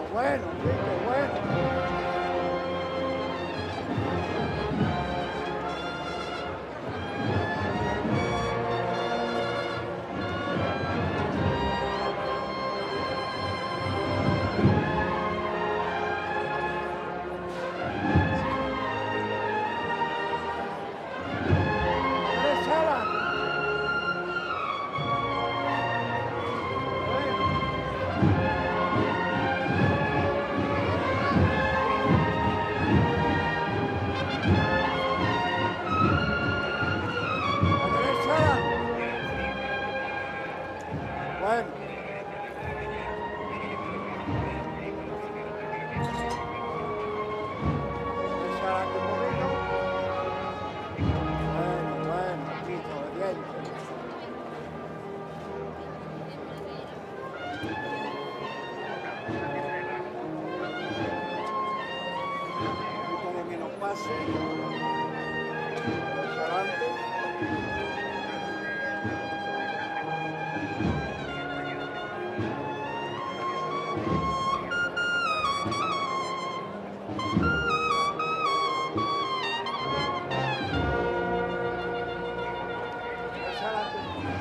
bueno, sí, qué bueno. Derechada. Bueno. La derechada. Bueno. Derechada un poquito. Bueno, listo, obediente. Un poquito de menos pase. Hacia adelante. Hacia adelante.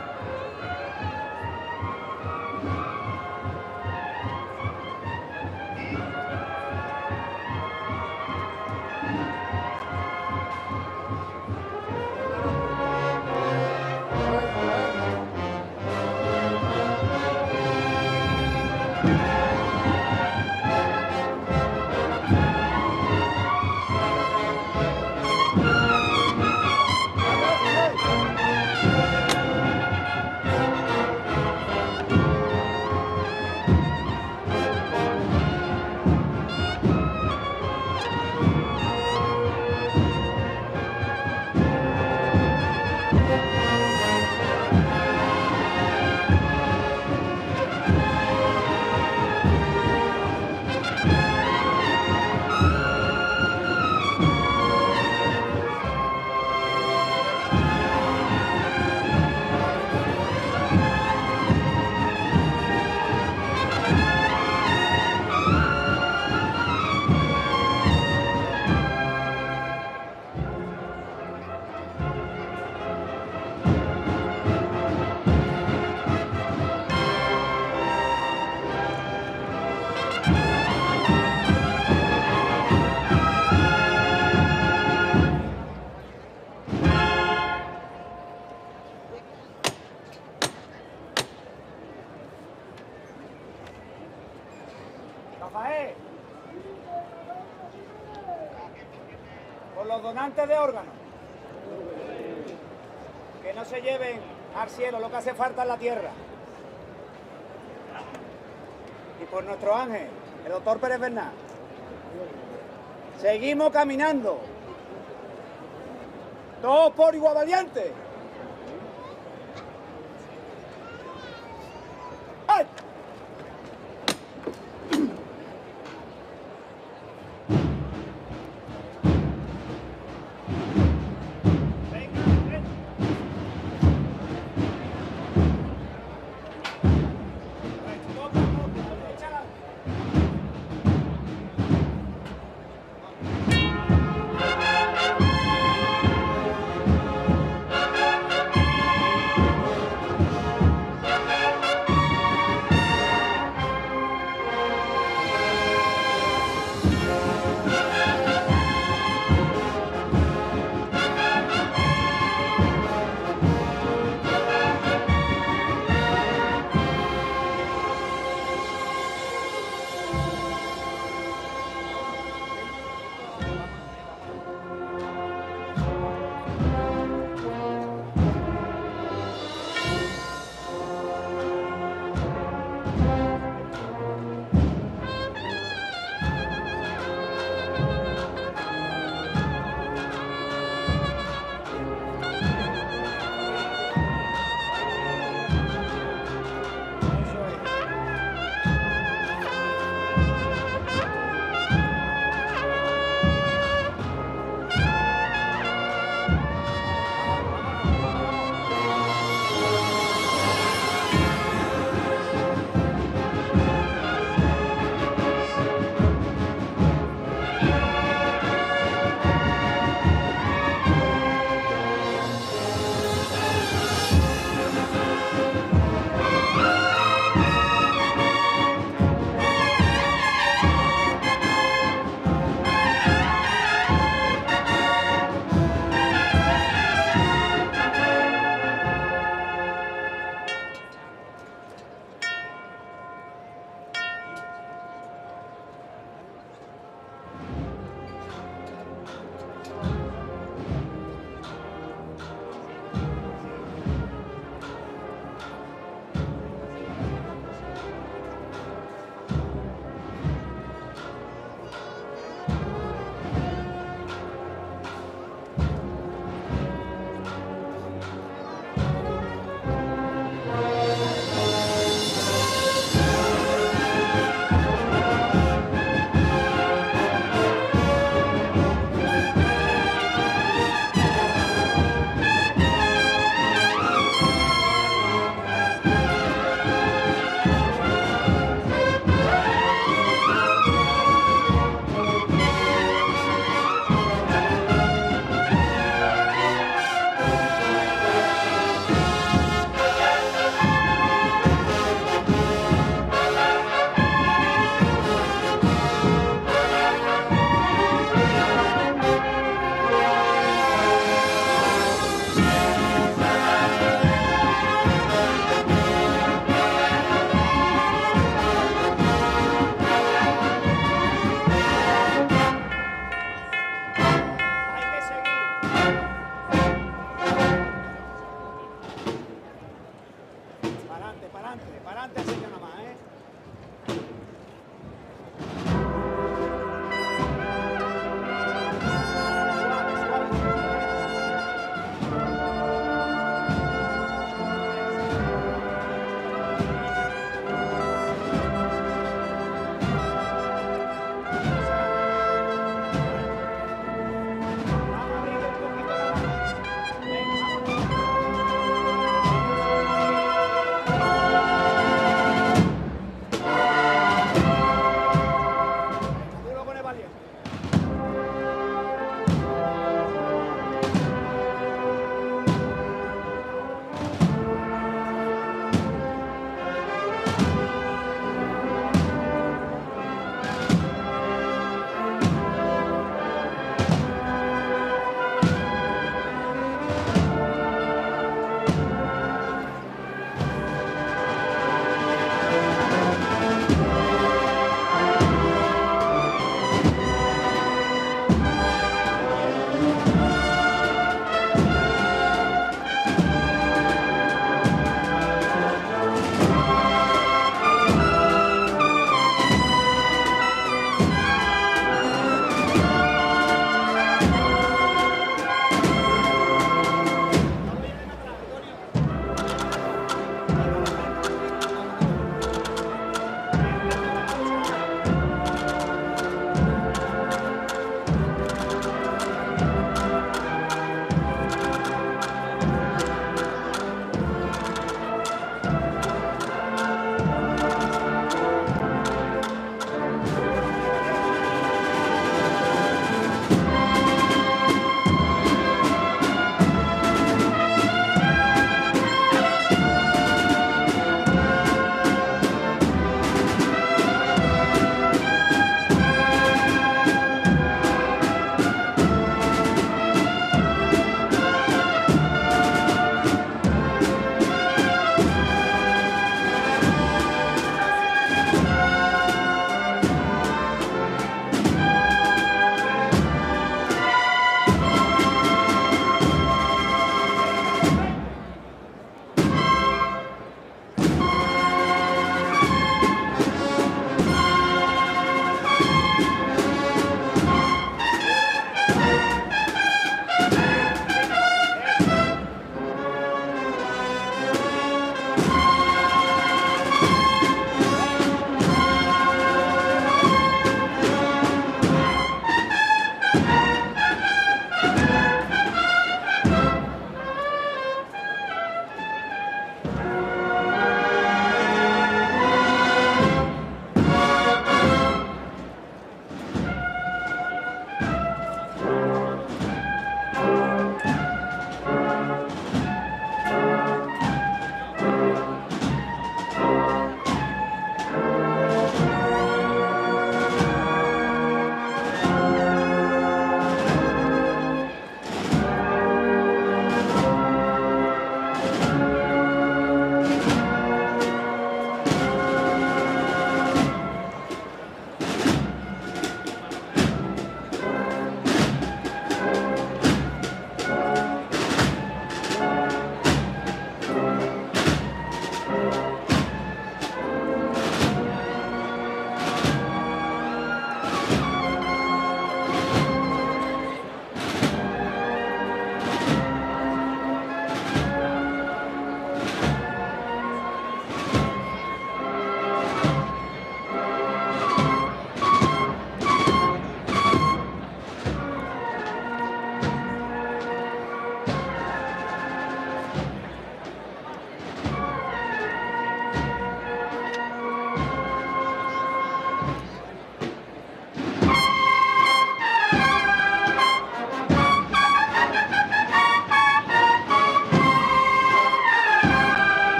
Rafael, por los donantes de órganos, que no se lleven al cielo lo que hace falta en la tierra. Y por nuestro ángel, el doctor Pérez Bernal. Seguimos caminando. Todos por igual valiente. ¡Ay!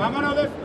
Vámonos de...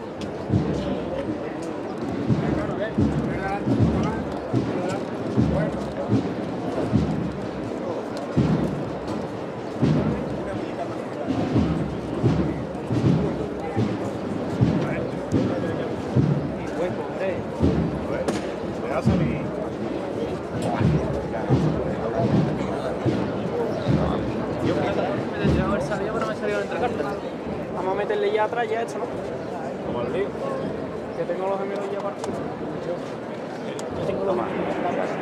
Vamos a meterle ya atrás ya esto, ¿no? Como el lío. Que tengo los gemelos ya partidos. Yo tengo los gemelos en la casa.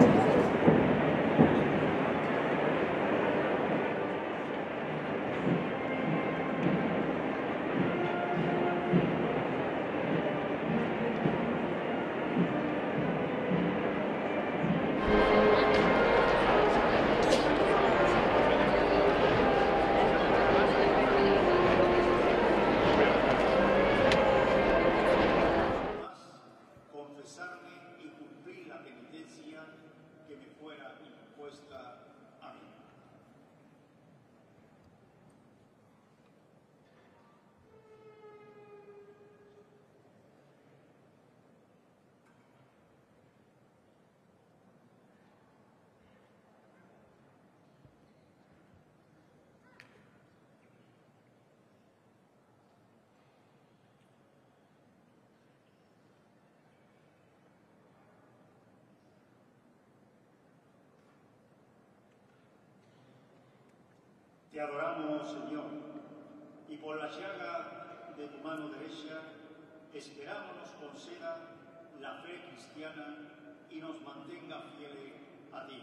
confesarme y cumplir la penitencia que me fuera impuesta a mí. Te adoramos, Señor, y por la llaga de tu mano derecha esperamos nos conceda la fe cristiana y nos mantenga fieles a ti.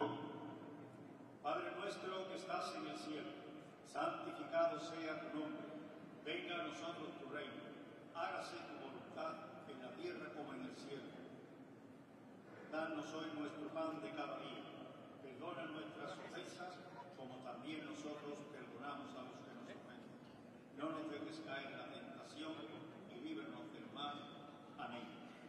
Padre nuestro que estás en el cielo, santificado sea tu nombre. Venga a nosotros tu reino. Hágase tu voluntad en la tierra como en el cielo. Danos hoy nuestro pan de cada día. Perdona nuestras ofensas como también nosotros perdonamos a los que nos ofenden. No nos dejes caer en la tentación y líbranos del mal. Amén.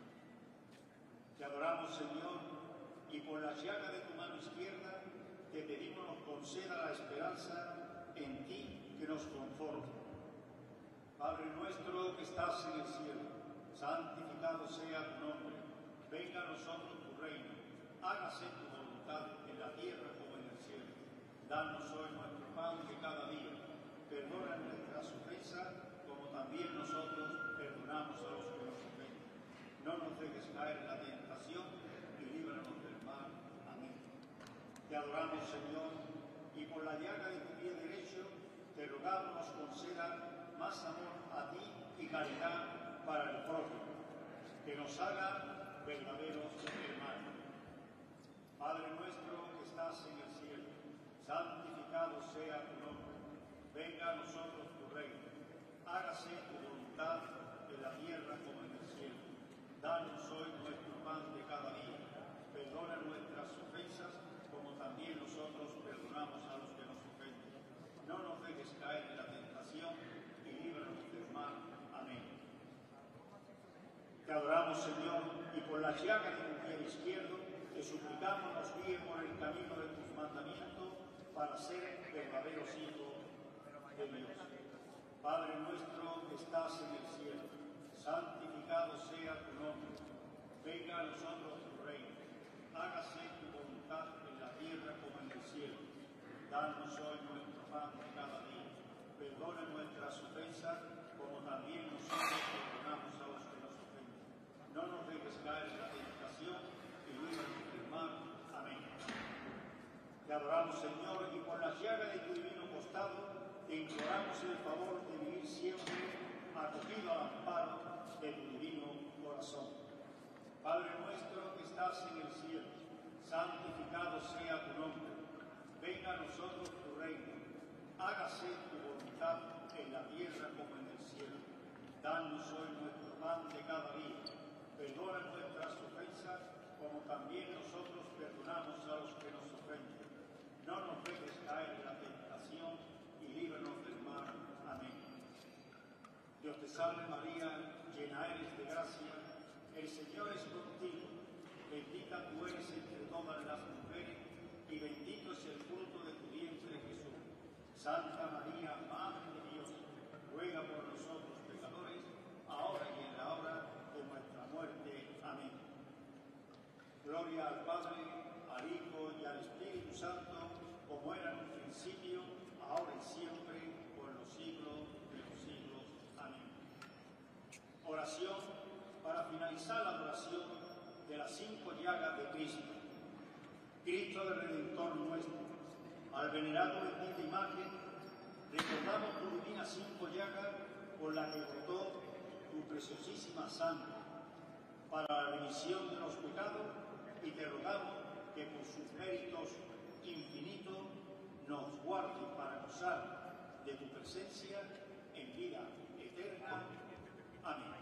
Te adoramos, Señor, y por la llaga de tu mano izquierda te pedimos nos conceda la esperanza en ti que nos conforte. Padre nuestro que estás en el cielo, santificado sea tu nombre. Venga a nosotros tu reino. Hágase tu voluntad en la tierra como en el cielo. Danos hoy nuestro pan de cada día. Perdona nuestras ofensas, como también nosotros perdonamos a los que nos ofenden. No nos dejes caer en la tentación y líbranos del mal. Amén. Te adoramos, Señor, y por la llaga de tu pie derecho te rogamos nos conceda más amor a ti y caridad para el prójimo, que nos haga verdaderos hermanos. Padre nuestro que estás en el cielo, santificado sea tu nombre. Venga a nosotros tu reino. Hágase tu voluntad en la tierra como en el cielo. Danos hoy nuestro pan de cada día. Perdona nuestras ofensas como también nosotros perdonamos a los que nos ofenden. No nos dejes caer en la tentación y líbranos del mal. Amén. Te adoramos, Señor, y por la llaga de tu pie izquierdo te suplicamos nos guíe por el camino de tus mandamientos para ser verdaderos hijos de Dios. Padre nuestro que estás en el cielo, santificado sea tu nombre. Venga a nosotros tu reino. Hágase tu voluntad en la tierra como en el cielo. Danos hoy nuestro pan de cada día. Perdona nuestras ofensas como también nosotros perdonamos a los que nos ofenden. No nos dejes caer en la tentación y líbranos del mal. Amén. Te adoramos, Señor, y por la llaga de tu divino costado te imploramos el favor de vivir siempre acogido al amparo de tu divino corazón. Padre nuestro que estás en el cielo, santificado sea tu nombre. Venga a nosotros tu reino. Hágase tu voluntad en la tierra como en el cielo. Danos hoy nuestro pan de cada día. Perdona nuestras ofensas como también nosotros perdonamos a los que nos ofenden. No nos dejes caer en la tentación y líbranos del mal. Amén. Dios te salve María, llena eres de gracia, el Señor es contigo. Bendita tú eres entre todas las mujeres y bendito es el fruto de tu vientre Jesús. Santa María, Madre de Dios, ruega por nosotros pecadores, Gloria al Padre, al Hijo y al Espíritu Santo, como era en un principio, ahora y siempre, por los siglos de los siglos. Amén. Oración para finalizar la adoración de las 5 llagas de Cristo. Cristo del Redentor nuestro, al venerar tu bendita imagen, recordamos tu divina 5 llagas por la que brotó tu preciosísima sangre para la remisión de los pecados, y te rogamos que por sus méritos infinitos nos guarde para gozar de tu presencia en vida eterna. Amén.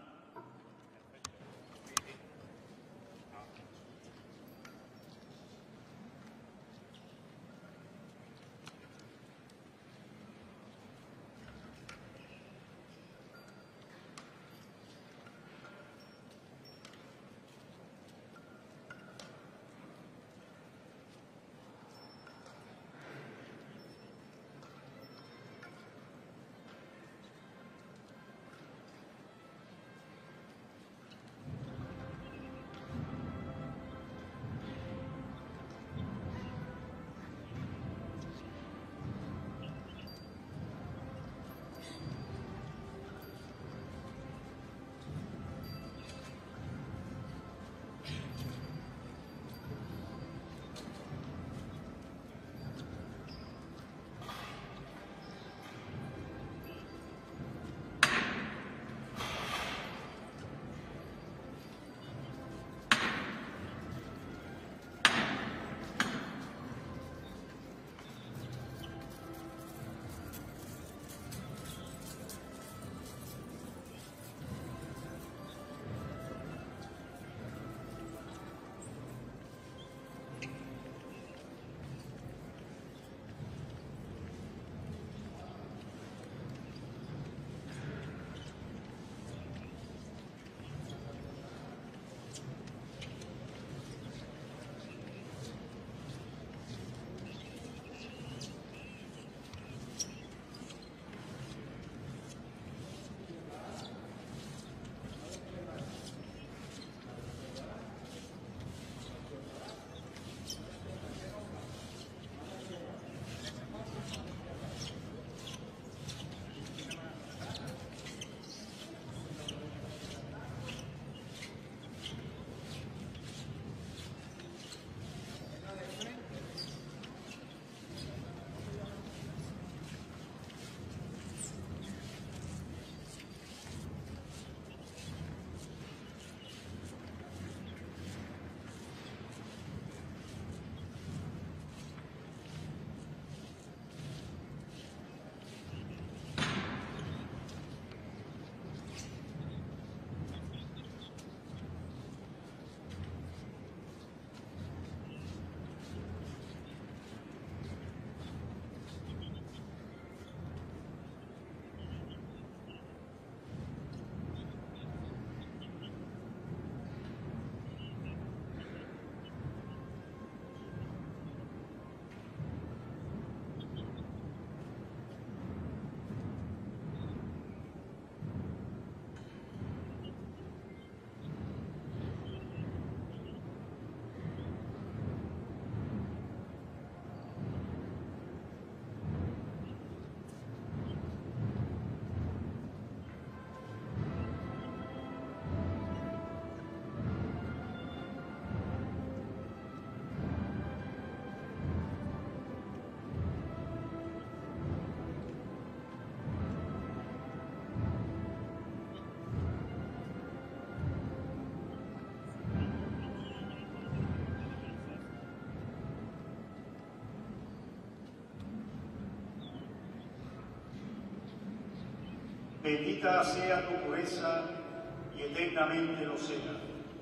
Bendita sea tu pureza y eternamente lo sea,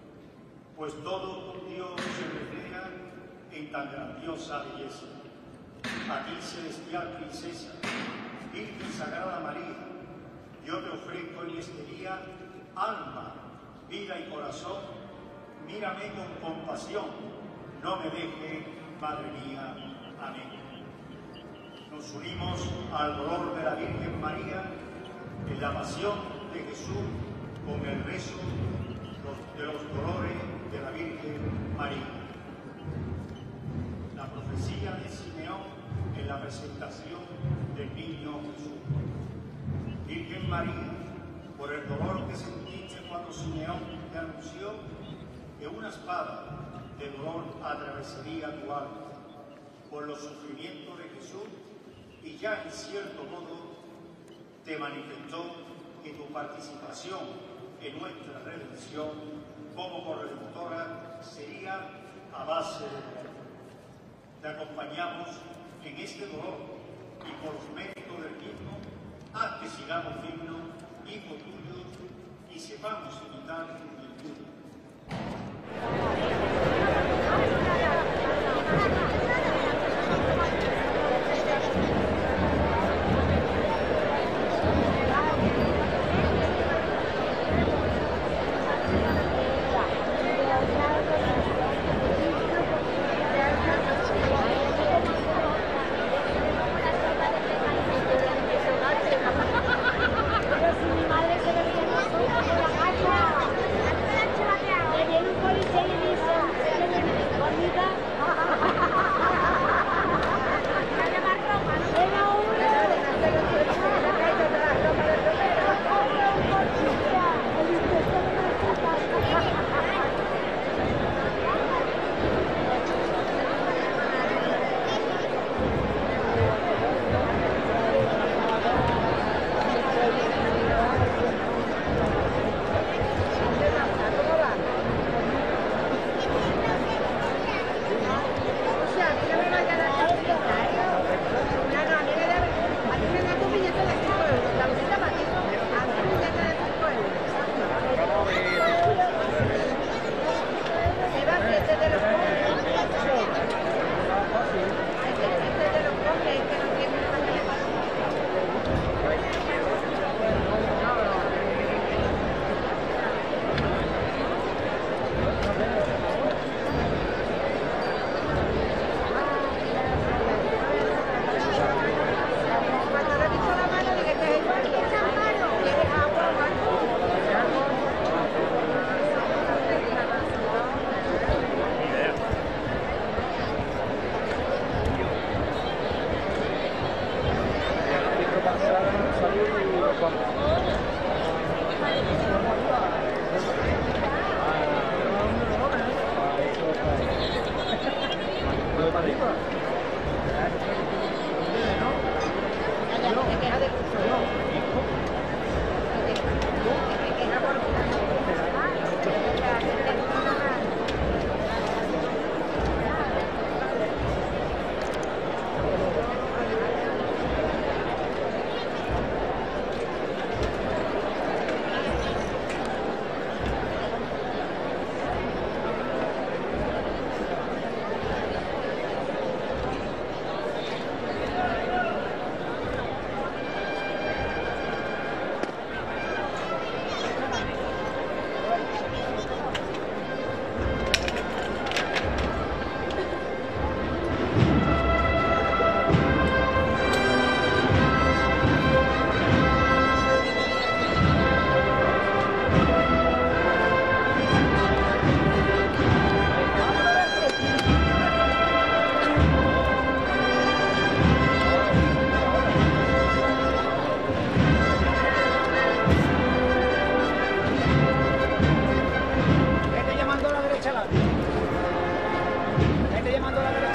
pues todo tu Dios se refleja en tan grandiosa belleza. A ti, celestial princesa, Virgen Sagrada María, yo te ofrezco en este día alma, vida y corazón. Mírame con compasión, no me dejes, Madre mía. Amén. Nos unimos al dolor de la Virgen María en la pasión de Jesús con el rezo de los dolores de la Virgen María. presentación del niño Jesús. Virgen María, por el dolor que sentiste cuando Simeón te anunció que una espada de dolor atravesaría tu alma, por los sufrimientos de Jesús, y ya en cierto modo te manifestó que tu participación en nuestra redención como corredentora sería a base de dolor. Te acompañamos en este dolor y por los méritos del mismo, haz que sigamos dignos, hijos tuyos, y sepamos imitar tu virtud. Vete llamando a la derecha.